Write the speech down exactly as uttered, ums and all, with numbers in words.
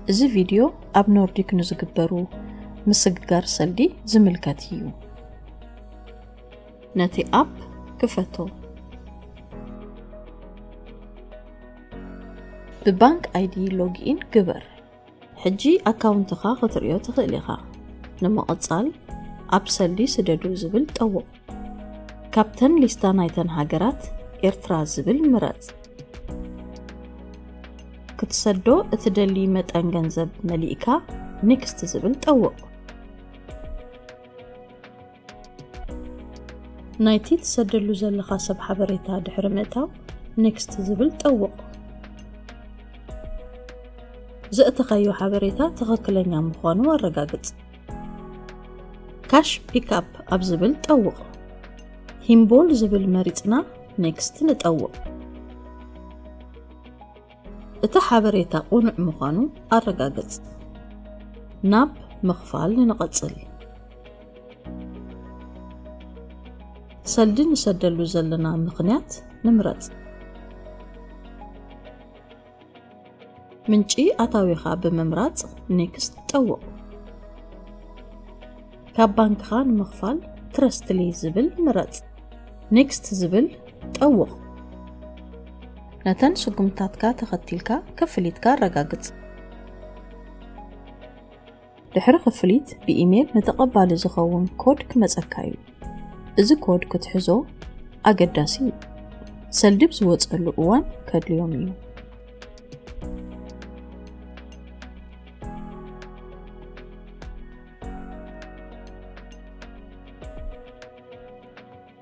እዚ ቪድዮ ኣብ ኖርዲክ ንዝግበሩ ምስግጋር ሰልዲ ዝምልከት እዩ ነቲ ኣፕ ክፈቶ ብባንክ አይዲ ሎጊን ግበር ሕጂ ኣካውንትኻ ክትሪኦ ትኽእል ኢኻ ንመቐጻል ኣብ ሰልዲ ስደዱ ዝብል ጠውቕ ካፕተን ሊስታ ናይተን ሃገራት ኤርትራ ዝብል ምረጽ ክትሰዶ እትደሊ መጠን ገንዘብ መሊእካ ኔክስት ዝብል ጠውቕ ናይቲ ትሰደሉ ዘለኻ ሰብ ሓበሬታ ድሕሪ ምእታው ኔክስት ዝብል ጠውቕ ዘእተኸዮ ሓበሬታ ትኽክለኛ ምዃኑ ኣረጋግጽ ካሽ ፒክኣፕ ኣብ ዝብል ጠውቕ ሂምቦል ዝብል መሪጽና ኔክስት ንጠውቕ እቲ ሓበሬታ ቁኑዕ ምዃኑ ኣረጋግጽ ናብ ምኽፋል ንቐጽል ሰልዲ ንሰደሉ ዘለና ምኽንያት ንምረጽ ምንጪ ኣታዊኻ ብምምራጽ ኔክስት ጠውቕ ካብ ባንክኻ ንምኽፋል ትረስትሊ ዝብል ምረጽ ኔክስት ዝብል ጠውቕ ነተን ስጉምታትካ ተኸቲልካ ክፍሊትካ ኣረጋግጽ ድሕሪ ክፍሊት ብኢሜል ንተቐባሊ ዝኸውን ኮድ ክመጸካ እዩ እዚ ኮድ ክትሕዞ ኣገዳሲ እዩ ሰልዲ ብዝወጸሉ እዋን ከድልዮም እዩ